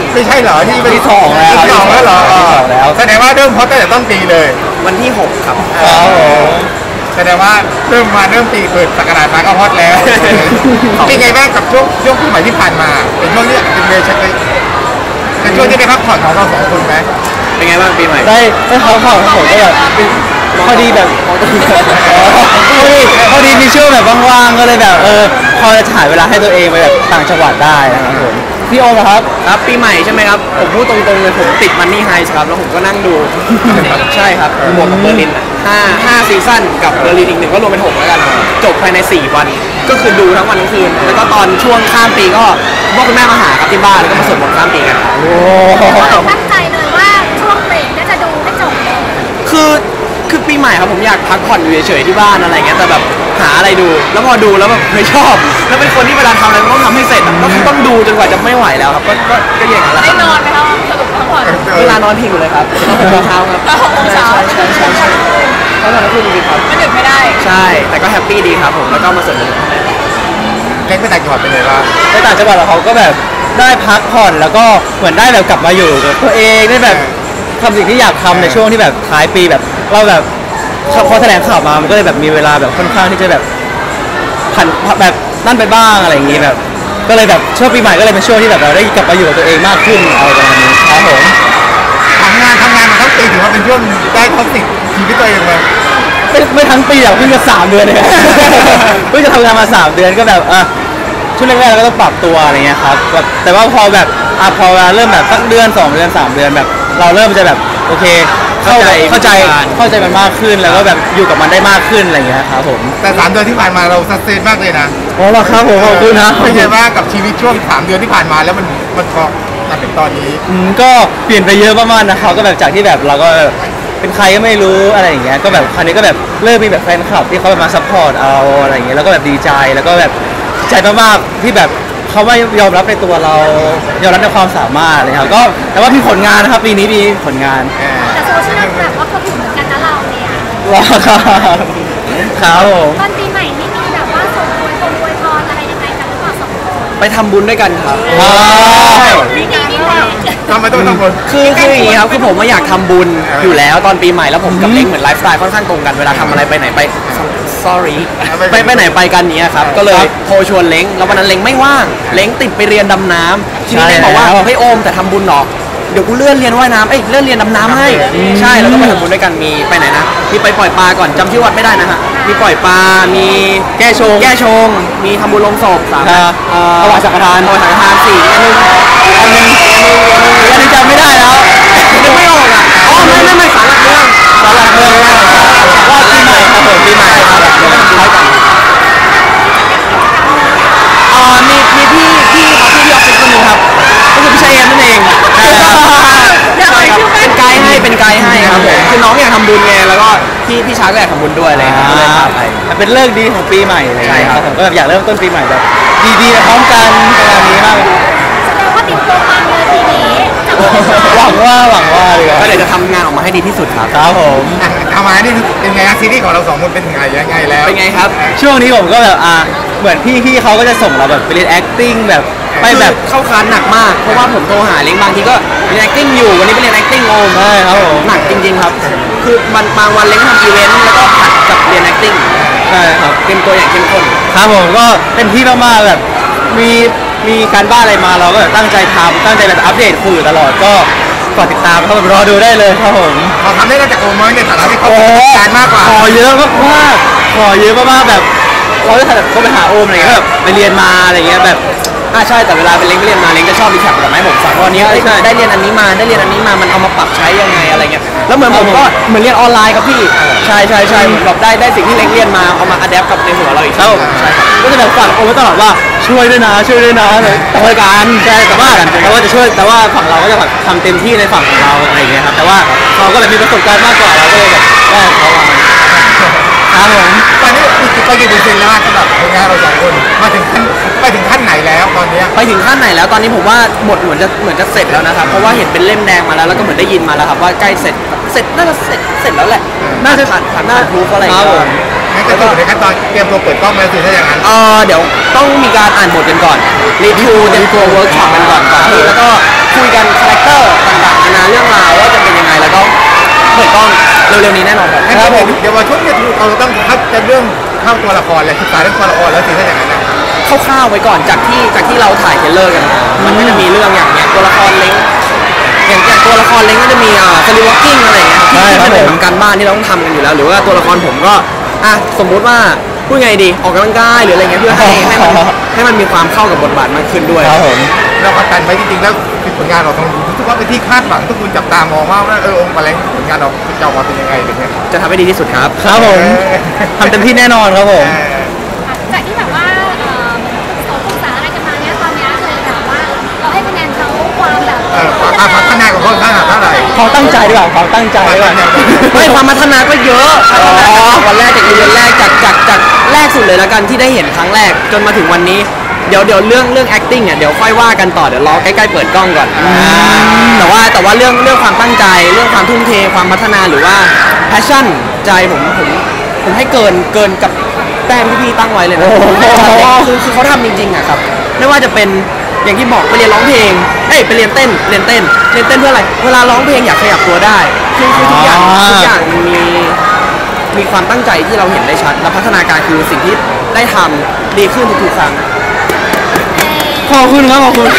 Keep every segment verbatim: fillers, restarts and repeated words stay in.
ไม่ใช่เหรอที่เป็นที่สองแล้วที่สองแล้วเหรอที่สองแล้วแสดงว่าเริ่มฮอตตั้งแต่ต้นปีเลยวันที่หกครับครับผมแสดงว่าเริ่มมาเริ่มปีเปิดสักราชมาก็ฮอตแล้วเป็นไงบ้างกับช่วงช่วงปีใหม่ที่ผ่านมาเป็นช่วงที่เป็นเวชักเลยเป็นช่วงที่ได้พักผ่อนของเราสองคนไหมเป็นไงบ้างปีใหม่ได้ได้เขาผ่อนของผมก็แบบพอดีแบบพอดีพอดีมีช่วงแบบว่างๆก็เลยแบบเออพอจะถ่ายเวลาให้ตัวเองไปแบบต่างจังหวัดได้นะครับผมพี่โอมนะครับครับปีใหม่ใช่ไหมครับผมพูดตรงๆเลยผมติดมันนี่ไฮส์ครับแล้วผมก็นั่งดูใช่ครับบวกกับเบอร์ลินอ่ะห้าห้าซีซั่นกับเบอร์ลินอีกหนึ่งก็รวมเป็นหกแล้วกันจบภายในสี่วันก็คือดูทั้งวันทั้งคืนแล้วก็ตอนช่วงข้ามปีก็พ่อคุณแม่มาหาครับที่บ้านแล้วก็มาสวดมนต์ข้ามปีกันโอ้ตั้งใจเลยว่าช่วงเบรกน่าจะดูให้จบเลยคือคือปีใหม่ครับผมอยากพักผ่อนอยู่เฉยๆที่บ้านอะไรเงี้ยแต่แบบหาอะไรดูแล้วพอดูแล้วแบบไม่ชอบแล้วเป็นคนที่เวลาทำอะไรมันต้องทำให้เสร็จอะก็ต้องดูจนกว่าจะไม่ไหวแล้วครับก็ก็ก็อย่างนั้นแหละได้นอนไหมคะสรุปพักผ่อนเวลานอนพิงอยู่เลยครับหกโมงเช้าครับหกโมงเช้าใช่ใช่ใช่ใช่ก็นอนคืนจริงๆครับไม่ดึกไม่ได้ใช่แต่ก็แฮปปี้ดีครับผมแล้วก็มาสวดมนต์เล็กไปต่างจังหวัดเป็นไงบ้างในต่างจังหวัดเราเขาก็แบบได้พักผ่อนแล้วก็เหมือนได้แบบกลับมาอยู่กับตัวเองได้แบบทำสิ่งที่อยากทำในช่วงที่แบบท้ายปีแบบเราแบบพอแถลงข่าวมามันก็เลยแบบมีเวลาแบบค่อนข้างที่จะแบบผันแบบนั่นไปบ้างอะไรอย่างงี้แบบ ก็เลยแบบช่วงปีใหม่ก็เลยเป็นช่วงที่แบบเราได้กลับมาอยู่กับตัวเองมากขึ้นอะไรประมาณนี้ครับผมทำงานทำงานมาทั้งปีถือว่าเป็นช่วงได้ท็อปสิบชีวิตตัวเองเลยไม่ไม่ทั้งปีหรอกเพิ่งจะสามเดือนเอง เพิ่งจะทำงานมาสามเดือนก็แบบอ่ะช่วงแรกๆเราก็ต้องปรับตัวอะไรเงี้ยครับแบบแต่ว่าพอแบบอ่ะพอเวลาเริ่มแบบสักเดือนสองเดือนสามเดือนแบบ เราเริ่มจะแบบโอเคเข้าใจเข้าใจเข้าใจมันมากขึ้นแล้วก็แบบอยู่กับมันได้มากขึ้นอะไรเงี้ยครับผมแต่สามเดือนที่ผ่านมาเราสักเซนมากเลยนะโอ้ละครับผมขอบคุณนะเป็นไงบ้างกับชีวิตช่วงสามเดือนที่ผ่านมาแล้วมันมันพอมาถึงตอนนี้อืมก็เปลี่ยนไปเยอะมากๆนะครับก็แบบจากที่แบบเราก็แบบเป็นใครก็ไม่รู้อะไรอย่างเงี้ยก็แบบคราวนี้ก็แบบเริ่มมีแบบแฟนคลับที่เขาแบบมาซัพพอร์ตเอาอะไรอย่างเงี้ยแล้วก็แบบดีใจแล้วก็แบบใจมากๆที่แบบเขาไม่ยอมรับในตัวเรายอมรับในความสามารถเลยครับก็แต่ว่ามีผลงานนะครับปีนี้มีผลงานแต่โซเชียลแบบว่าก็ถึงเหมือนกันนะเราเนี่ยรอครับครับผมตอนปีใหม่นี่มีแบบว่าส่งอวยพรอวยพรอะไรยังไงกันหรือเปล่าสองคนไปทำบุญด้วยกันครับว้าวมีงานนี่แหละทำไมต้องทำบุญคือคืออย่างนี้ครับคือผมไม่อยากทำบุญอยู่แล้วตอนปีใหม่แล้วผมกับเล้งเหมือนไลฟ์สไตล์ค่อนข้างตรงกันเวลาทำอะไรไปไหนไป sorry ไปไปไหนไปกันเนี้ยครับก็เลยโทรชวนเล้งแล้ววันนั้นเล้งไม่ว่างเล้งติดไปเรียนดำน้ำทีนี้เล้งบอกว่าเฮ้ยโอมแต่ทำบุญหรอเดี๋ยวกูเลื่อนเรียนว่ายน้ำเอ้ยเลื่อนเรียนดำน้ำให้ใช่แล้วก็ไปทำบุญด้วยกันมีไปไหนนะมีไปปล่อยปลาก่อนจำชื่อวัดไม่ได้นะฮะมีปล่อยปลามีแก้ชงแก้ชงมีทำบุญลงศพสามครับเอ่อถวายสังฆทานถวายสังฆทานสี่อันหนึงอันหนึงอันหนึงอันหนึงอันนี้จำไม่ได้แล้วนึกไม่ออกอ่ะอ๋อไม่ไม่ไม่สารหลักเมืองสารหลักเมืองว่าปีใหม่ครับผมปีใหม่ครับคล้ายกันเอ่อมีมีพี่พี่ครับพี่ที่ออฟฟิศคนหนึงครับก็คือพี่ชายเอ็มนั่นเองใช่ครับเป็นไกด์ให้เป็นไกด์ให้ครับผมคือน้องอยากทำบุญไงแล้วก็พี่พี่ชายก็อยากทำบุญด้วยเลยครับก็เลยพาไปมันเป็นเลิกษ์ดีของปีใหม่เลยใช่ครับผมก็แบบอยากเริ่มต้นปีใหม่แบบดีๆพร้อมกันประมาณนี้มากแสดงว่าติดตัวปังเลยทีนี้จากหวังว่าหวังว่าเลยคก็รับเลยจะทำงานออกมาให้ดีที่สุดครับครับผมอ่ะเอามานี่เป็นไงฮะซีรีส์ของเราสองคนเป็นถึงไหนยังไงแล้วเป็นไงครับช่วงนี้ผมก็แบบอ่าเหมือนพี่พี่เขาก็จะส่งเราแบบไปเรียน acting แบบไปแบบเข้าคลาสหนักมากเพราะว่าผมโทรหาเล้งบางทีก็เรียน acting อยู่วันนี้ไปเรียน acting โอมใช่ครับผมหนักจริงๆครับ คือมันบางวันเล้งทำอีเวนต์แล้วก็ผัดกับเรียน acting ใช่ครับเต็มตัวอย่างเข้มข้นครับผมก็เต็มที่มากๆแบบมีมีการบ้านอะไรมาเราก็แบบตั้งใจทำตั้งใจแบบอัปเดตคุยอยู่ตลอดก็ฝากติดตามครับผมรอดูได้เลยครับผมพอทำได้ก็จากโอมในฐานะที่เขาโอ้ประสบการณ์มากกว่าขอเยอะมากมากๆขอเยอะมากๆแบบเราจะแบบก็ไปหาโอมอะไรเงี้ยแบบไปเรียนมาอะไรเงี้ยแบบอ่าใช่แต่เวลาเป็นเล้งไปเรียนมาเล้งจะชอบรีแคปกับไม้ผมฟังว่าวันนี้เอ้ยใช่ได้เรียนอันนี้มาได้เรียนอันนี้มามันเอามาปรับใช้ยังไงอะไรเงี้ยแล้วเหมือนผมก็เหมือนเรียนออนไลน์ครับพี่ใช่ใช่ใช่เหมือนแบบได้ได้สิ่งที่เล้งเรียนมาเอามาอัดแอปกับในหัวเราอีกครับผมใช่ครับก็จะแบบฝากโอมไว้ตลอดว่าช่วยด้วยนะช่วยด้วยนะเลยแต่ว่าการใช่แต่ว่าแต่ว่าจะช่วยแต่ว่าฝั่งเราก็จะแบบทำเต็มที่ในฝั่งของเราอะไรเงี้ยครับแต่ว่าเขาก็แบบมีประสบการณ์มากกว่าเราก็เลยแบบได้เขาวางครับผมตอนนี้อีกไปกี่เปอร์เซ็นต์แล้วสำหรับผลงานเราสองคนมาถึงขั้นไปถึงขั้นไหนแล้วตอนเนี้ยไปถึงขั้นไหนแล้วตอนนี้ผมว่าบทเหมือนจะเหมือนจะเสร็จแล้วนะครับเพราะว่าเห็นเป็นเล่มแดงมาแล้วแล้วก็เหมือนได้ยินมาแล้วครับว่าใกล้เสร็จเสร็จน่าจะเสร็จเสร็จแล้วแหละน่าจะผ่านผ่านผ่านพรูฟอะไรอย่างครับผเงี้มยงั้นก็อยู่ในขั้นตอนเตรียมตัวเปิดกล้องแล้วสิถ้าอย่างนั้นเออเดี๋ยวต้องมีการอ่านบทกันก่อนรีวิวเตรียมตัวเวิร์กช็อปกันก่อนก่อนที่แล้วก็คุยกันคาแรคเตอร์ต่างๆนานาเรื่องราวว่าจะเป็นยังไงแล้วก็เปิดกล้องเร็วๆนี้แน่นอนครับครับผมเดี๋ยววันช่วงนี้เราต้องคัดจะเรื่องเข้าตัวละครเลยศึกษาเรื่องตัวละครแล้วสิถ้าอย่างนั้นนะคร่าวๆไว้ก่อนจากที่จากที่เราถ่ายเทรลเลอร์กันมามันก็จะมีเรื่องอย่างเนี้ยตัวละครเล้งอย่างอย่างตัวละครเล้งก็จะมีอ่าสลิวอล์กกิ้งอะไรอย่างเงี้ยที่ที่เป็นของการบ้านที่เราต้องทำกันอยู่แล้ว หรือว่าตัวละครผมก็อ่ะสมมุติว่าพูดไงดีออกกำลังกายหรืออะไรเงี้ยเพื่อให้ให้มันให้มันมีความเข้ากับบทบาทมากขึ้นด้วยครับผมเราประกันไว้จริงๆแล้วผลงานเราต้องทุกคนเป็นที่คาดหวังทุกคนจับตามองว่าเออองค์แมลงผลงานเราจะออกมาเป็นยังไงเป็นยังไงจะทำให้ดีที่สุดครับครับผมทำเต็มที่แน่นอนครับผมจากที่แบบว่าเอ่อสอนปรึกษาอะไรกันมาเนี้ยตอนเนี้ยคือแบบว่าเราให้คะแนนเขาความแบบเออความพัฒนาของเขาขนาดเท่าไหร่เขาตั้งใจดีกว่าเขาตั้งใจดีกว่าไม่ความพัฒนาก็เยอะพัฒนาจากวันแรกจากเดือนแรกจากจากจากแรกสุดเลยแล้วกันที่ได้เห็นครั้งแรกจนมาถึงวันนี้เดี๋ยวเดี๋ยวเรื่องเรื่อง acting เนี่ยเดี๋ยวค่อยว่ากันต่อเดี๋ยวรอใกล้ๆเปิดกล้องก่อนแต่ว่าแต่ว่าเรื่องเรื่องความตั้งใจเรื่องความทุ่มเทความพัฒนาหรือว่า passion ใจผมผมผมให้เกินเกินกับแต้มที่พี่ตั้งไว้เลยนะคือคือเขาทำจริงๆอะครับไม่ว่าจะเป็นอย่างที่บอกไปเรียนร้องเพลงเอ้ยไปเรียนเต้นเรียนเต้นเรียนเต้นเพื่ออะไรเวลาร้องเพลงอยากขยับตัวได้คือคือทุกอย่างทุกอย่างมันมีมีความตั้งใจที่เราเห็นได้ชัดและพัฒนาการคือสิ่งที่ได้ทำดีขึ้นทุกๆครั้งขอบคุณครับขอบคุณ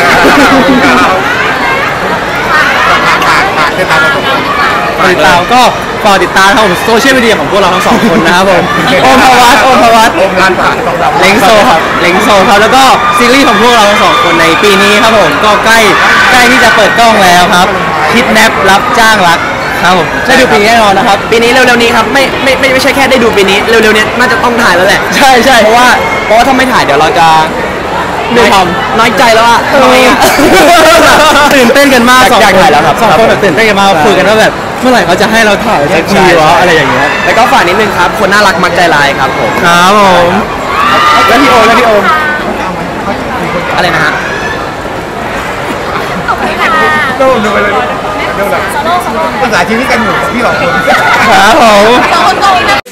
ติดตามเราติดตามก็ฝากติดตามทางโซเชียลมีเดียของพวกเราทั้งสองคนนะครับผมโอมพวัตโอมพวัตโอมร้านผ่านของเราเล้งโซครับเล้งโซครับแล้วก็ซีรีส์ของพวกเราทั้งสองคนในปีนี้ครับผมก็ใกล้ใกล้ที่จะเปิดกล้องแล้วครับคิดแนบรับจ้างรักครับผมได้ดูปีนี้แน่นอนนะครับปีนี้เร็วๆนี้ครับไม่ไม่ไม่ไม่ใช่แค่ได้ดูปีนี้เร็วๆนี้น่าจะต้องถ่ายแล้วแหละใช่ใช่เพราะว่าเพราะว่าถ้าไม่ถ่ายเดี๋ยวเราจะไม่ทน้อยใจแล้วอะน้อยอะตื่นเต้นกันมากสองอยากคนถ่ายแล้วครับสองคนแบบตื่นเต้นกันมากคุยกันว่าแบบเมื่อไหร่เขาจะให้เราถ่ายสักทีวะอะไรอย่างเงี้ยแล้วก็ฝากนิดนึงครับคนน่ารักมักใจร้ายครับผมครับผมแล้วพี่โอมแล้วพี่โอมอะไรนะฮะขอบคุณค่ะโดนดูไปเลยดูแบบโซโล่โซโล่ภาษาชีวิตกันอยู่พี่สองคนครับผมสองคนโกงนะ